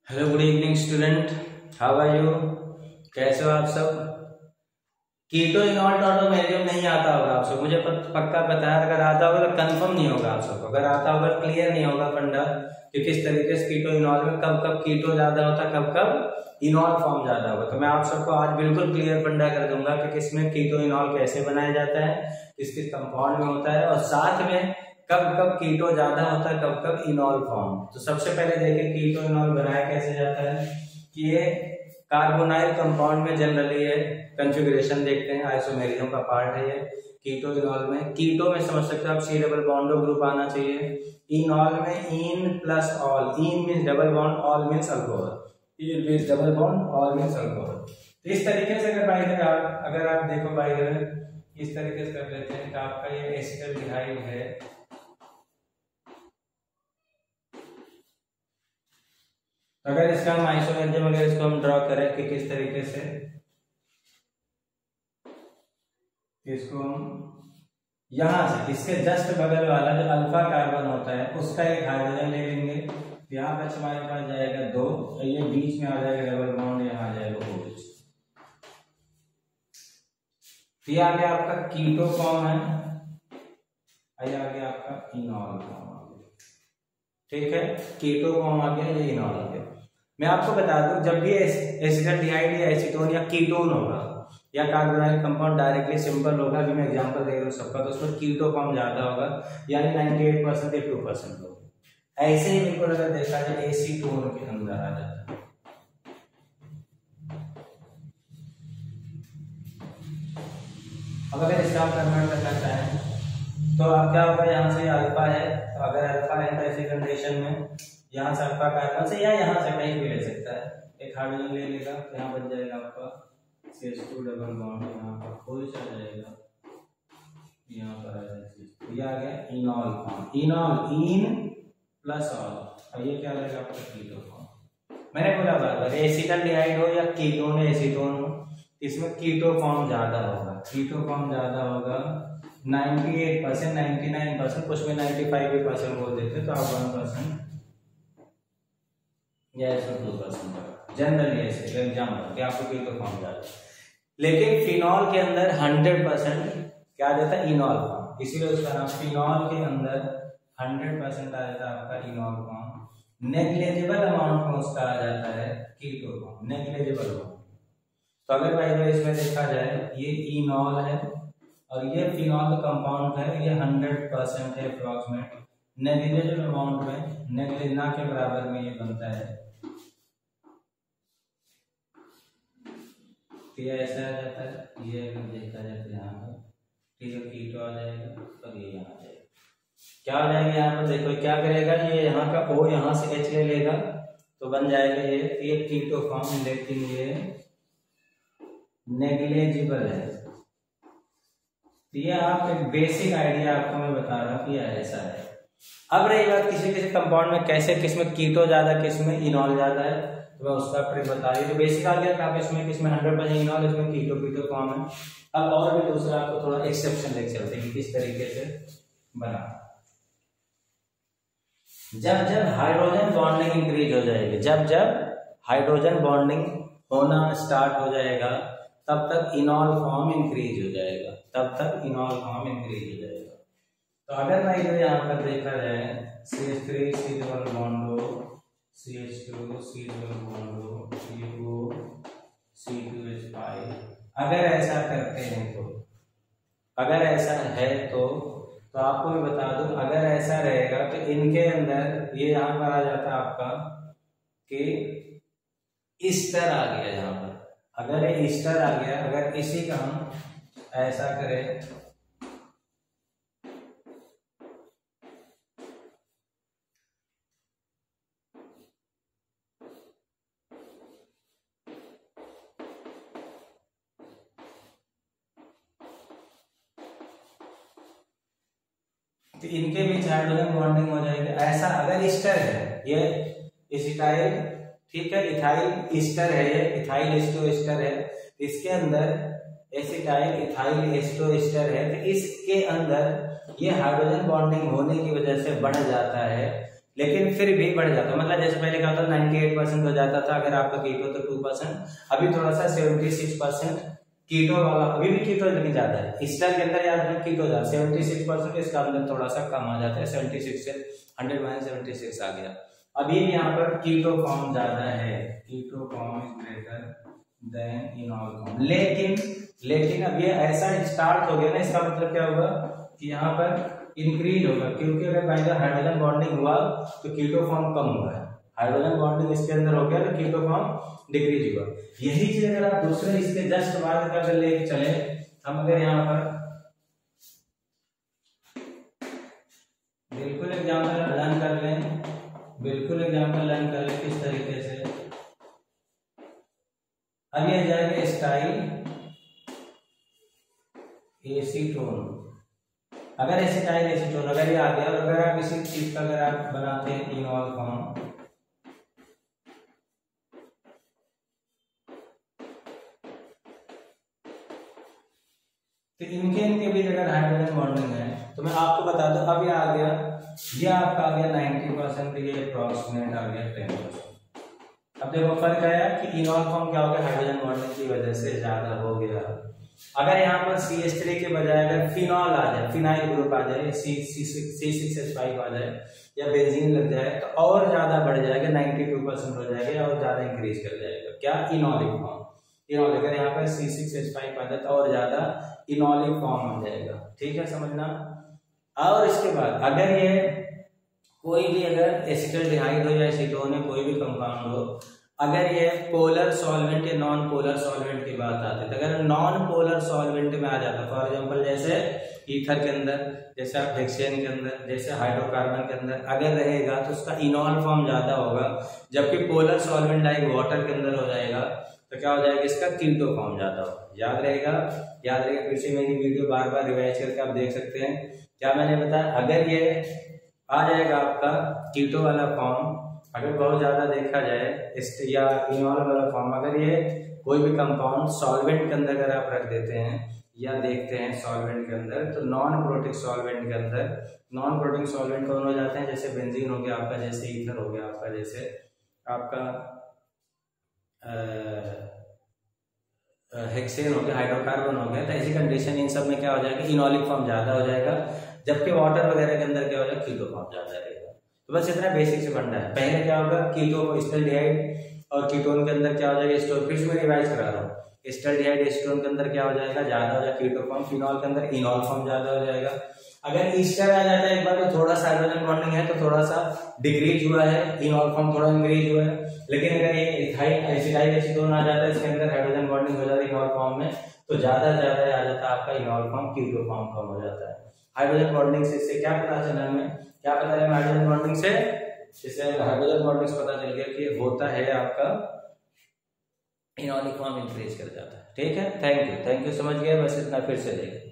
Hello good evening student, how are you? कैसे हो आप सब? कीटो इनॉल टॉटोमेरियम नहीं आता होगा आप सब, मुझे पक्का पता है। अगर आता होगा तो कंफर्म नहीं होगा आप सबको, अगर आता होगा क्लियर नहीं होगा फंडा कि किस तरीके से कीटो इनॉल में कब कब कीटो ज्यादा होता है, कब कब इनॉल फॉर्म ज्यादा होगा। तो मैं आप सबको आज बिल्कुल क्लियर फंडा कर दूंगा कि किसमें कीटो इनॉल कैसे बनाया जाता है, किस किस कंपाउंड में होता है, और साथ में कब कब कीटो ज्यादा होता है, कब कब इनॉल फॉर्म। तो सबसे पहले देखें कीटो इनॉल बनाया कैसे जाता है कि ये कार्बोनाइल कंपाउंड में जनरली ये कंफिगरेशन देखते हैं, आइसोमेरिज्म का पार्ट है ये कीटो इनॉल में। कीटो में समझ सकते हो आप सी डबल बॉन्डो ग्रुप आना चाहिए। इनॉल में ene plus ol, ene means double bond, ol means alcohol, ene means double bond, ol means alcohol. तो इस तरीके से अगर आप देखो बाय द वे इस तरीके से कर लेते हैं कि आपका ये एसिटाल्डिहाइड है, अगर इसका हम आइसोमेरिज्म अगर इसको हम ड्रॉ करें कि किस तरीके से इसको हम यहां से इसके जस्ट बगल वाला जो अल्फा कार्बन होता है उसका एक हाइड्रोजन ले लेंगे, यहाँ पर हमारे पास जाएगा 2, ये बीच में आ जाएगा डबल बॉन्ड, यहाँ आ जाएगा OH। ये आ गया आपका कीटो फॉर्म है, ये आ गया आपका इनॉल फॉर्म आ गया। ठीक है, कीटो फॉर्म आ गया, ये इनॉल आ गया। मैं आपको बता दूं जब भी एसिटाल्डिहाइड या एसीटोन या कीटोन होगा या कार्बोनाइल कंपाउंड डायरेक्टली सिंपल होगा, अभी मैं एग्जांपल दे रहा हूँ सबका, तो उसमें कीटो फॉर्म ज्यादा होगा, यानी 98% या 2% होगा। ऐसे ही बिल्कुल अगर देखा जाए एसीटोन के अंदर आ जाता है। अब अगर इसका कन्वर्ट करना चाहें तो अब क्या होगा, यहाँ से अल्फा है, तो अगर अल्फा है तो ऐसी कंडीशन में यहाँ से अल्फा कार्बन से या यहाँ से कहीं भी ले सकता है, एक हाइड्रोजन ले लेगा, यहाँ बन जाएगा आपका CH2 डबल बॉन्ड, यहाँ पर OH आ जाएगा, यहाँ पर आ जाएगा, ये आ गया enol form. Enol ene plus ol, और ये क्या आ जाएगा आपका कीटो फॉर्म। मैंने बोला बार एसिटाल्डिहाइड हो या कीटोन हो एसीटोन हो, इसमें कीटो फॉर्म ज्यादा होगा, कीटो फॉर्म ज्यादा होगा 98%, 99%, कुछ में 95% बोल देते तो आप 1% या 2% जनरली ऐसे एग्जाम्पल कि आपको कीटो फॉर्म ज्यादा। लेकिन फिनॉल के अंदर 100% क्या देता है, इनॉल फॉर्म, इसीलिए उसका नाम फिनॉल के अंदर 100% आ जाता है आपका इनॉल फॉर्म। नेग्लिजिबल अमाउंट में उसका आ जाता है कीटो फॉर्म, नेग्लिजिबल अमाउंट। तो अगर भाई इसमें देखा जाए ये इनॉल है और ये फिनॉल कंपाउंड है, ये 100% है अप्रॉक्सीमेट, नेग्लिजिबल अमाउंट में, नेग्लिजिबल ना के बराबर में ये बनता है, तो ये ऐसा आ जाता है। ये अगर देखा जाए तो यहाँ पर ठीक है कीटो आ जाएगा और ये यहाँ आ जाएगा, क्या हो जाएगा यहाँ पर देखो क्या करेगा, ये यहाँ का O यहाँ से H ले लेगा तो बन जाएगा ये कीटो फॉर्म, लेकिन ये नेग्लिजिबल है। तो ये आप एक बेसिक आइडिया आपको मैं बता रहा हूँ कि ऐसा है। अब रही बात किसी किसी कंपाउंड में कैसे, किसमें कीटो ज्यादा, किसमें इनॉल ज्यादा है, तो मैं उसका ट्रिक बता रही हूँ। बेसिक आ गया आप इसमें किसमें 100% इनॉल, इसमें कीटो फॉर्म है। अब और भी दूसरा आपको थोड़ा एक्सेप्शन लेके चलते हैं किस तरीके से बना। जब जब हाइड्रोजन बॉन्डिंग इंक्रीज हो जाएगी, जब जब हाइड्रोजन बॉन्डिंग होना स्टार्ट हो जाएगा तब तक इनॉल फॉर्म इंक्रीज हो जाएगा, तब तक इनॉल फॉर्म इंक्रीज हो जाएगा। तो अगर भाई जो यहाँ पर देखा जाए CH3 C double bond CH2 C double bond CO C2H5, अगर ऐसा करते हैं तो, अगर ऐसा है तो आपको मैं बता दूं अगर ऐसा रहेगा तो इनके अंदर ये यहाँ पर आ जाता आपका कि ईस्टर आ गया यहाँ पर, अगर ये ईस्टर आ गया, अगर इसी का हम ऐसा करें तो इनके बीच हाइड्रोजन बॉन्डिंग हो जाएगी। ऐसा अगर ईस्टर है, ये एसिटाइल ठीक है, इथाइल ईस्टर है, ये इथाइल एस्टो ईस्टर है, इसके अंदर एसिटाइल इथाइल एस्टो ईस्टर है, तो इसके अंदर ये हाइड्रोजन बॉन्डिंग होने की वजह से बढ़ जाता है, लेकिन फिर भी बढ़ जाता है। मतलब जैसे पहले क्या था 98% हो जाता था अगर आपका कीटो तो 2%, अभी थोड़ा सा 76% कीटो वाला, अभी भी कीटो लेकिन ज्यादा है। ईस्टर के अंदर याद रखें कीटो ज्यादा 76%, इसका अंदर थोड़ा सा कम आ जाता है 76 से 100-76 आ गया। अभी भी यहाँ पर कीटो फॉर्म ज्यादा है, keto form is greater than enol form. लेकिन अब ये ऐसा स्टार्ट हो गया ना, इसका मतलब क्या होगा कि यहाँ पर इंक्रीज होगा, क्योंकि अगर बाय द हाइड्रोजन बॉन्डिंग हुआ तो कीटो फॉर्म कम हुआ है, हाइड्रोजन बॉन्डिंग इसके अंदर हो गया तो कीटो फॉर्म डिक्रीज हुआ। यही चीज अगर आप दूसरे इसके जस्ट बाद का अगर लेके चले, हम अगर यहाँ पर बिल्कुल एग्जाम्पल लर्न कर लें, बिल्कुल एग्जाम्पल लर्न कर लें किस तरीके से। अब ये जाएगा स्टाइल एसीटोन, अगर एसिटाइल एसीटोन अगर ये आ गया, और अगर आप इसी चीज का अगर आप बनाते हैं इनॉल फॉर्म, तो इनके बीच अगर हाइड्रोजन बॉन्डिंग है तो मैं आपको बता दूं, अब ये आ गया, ये आपका आ गया 90%, ये अप्रॉक्सीमेट आ गया 10%। अब देखो फर्क आया कि इनॉल फॉर्म क्या हो गया, हाइड्रोजन बॉन्डिंग की वजह से ज्यादा हो गया। अगर यहाँ पर CH3 के बजाय अगर फिनॉल आ जाए, फिनाइल ग्रुप आ जाए, C6H5 आ जाए या बेंजीन लग जाए तो और ज्यादा बढ़ जाएगा, 92% हो जाएगा और ज्यादा इंक्रीज कर जाएगा। क्या? इनॉलिक फॉर्म। इनॉल अगर यहाँ पर C6H5 आ जाए तो और ज्यादा इनॉलिक फॉर्म हो जाएगा। ठीक है, समझना। और इसके बाद अगर ये कोई भी अगर एसिटल्डिहाइड हो या एसीटोन है, कोई भी कंपाउंड हो, अगर ये पोलर सॉल्वेंट या नॉन पोलर सॉल्वेंट की बात आती है, तो अगर नॉन पोलर सॉल्वेंट में आ जाता, फॉर एग्जांपल जैसे ईथर के अंदर, जैसे आप हेक्सेन के अंदर, जैसे हाइड्रोकार्बन के अंदर अगर रहेगा तो उसका इनॉल फॉर्म ज्यादा होगा, जबकि पोलर सॉल्वेंट लाइक वाटर के अंदर हो जाएगा तो क्या हो जाएगा, इसका कीटो फॉर्म ज्यादा होगा। याद रहेगा, याद रहेगा। फिर से मेरी वीडियो बार बार रिवाइज करके आप देख सकते हैं। क्या मैंने बताया, अगर ये आ जाएगा आपका कीटो वाला फॉर्म, अगर बहुत ज्यादा देखा जाए या इनॉल वाला फॉर्म, अगर ये कोई भी कंपाउंड सॉल्वेंट के अंदर अगर आप रख देते हैं या देखते हैं सॉल्वेंट के अंदर, तो नॉन प्रोटिक सॉल्वेंट के अंदर, नॉन प्रोटिक सॉल्वेंट कौन हो जाते हैं, जैसे बेंजीन हो गया आपका, जैसे ईथर हो गया आपका, जैसे आपका हेक्सेन हो गया, हाइड्रोकार्बन हो गया। तो ऐसी कंडीशन इन सब में क्या हो जाएगा, इनॉलिक फॉर्म ज्यादा हो जाएगा, जबकि वाटर वगैरह के अंदर क्या हो जाएगा, कीटो फॉर्म ज्यादा रहेगा। तो बस इतना बेसिक से बनना है। पहले क्या होगा, कीटो को एसिटाल्डिहाइड और कीटोन के अंदर क्या हो जाएगा, एसीटोन। फिर से मैं रिवाइज करा रहा हूँ, एसिटाल्डिहाइड एसीटोन के अंदर क्या हो जाएगा, ज्यादा हो जाएगा कीटो फॉर्म, फिनॉल के अंदर इनॉल फॉर्म ज्यादा हो जाएगा। अगर ईस्टर आ जाता है एक बार तो थोड़ा सा हाइड्रोजन बॉन्डिंग है तो थोड़ा सा डिक्रीज हुआ है, इनॉल फॉर्म थोड़ा इंक्रीज हुआ है। लेकिन अगर ये इथाइल एसिटाइल एसीटोन आ जाता है, इसके अंदर हाइड्रोजन बॉन्डिंग हो जाती है इनॉल फॉर्म में, तो ज्यादा आ जाता है आपका इनॉल फॉर्म, कीटो फॉर्म कम हो जाता है। हाइड्रोजन बॉन्डिंग से इससे क्या पता चला हमें, क्या पता है हाइड्रोजन बॉन्डिंग से, इससे हाइड्रोजन बॉन्डिंग से पता चल गया कि होता है आपका इनॉलिक फॉर्म इंक्रीज कर जाता है। ठीक है, थैंक यू समझ गए, बस इतना फिर से देखें।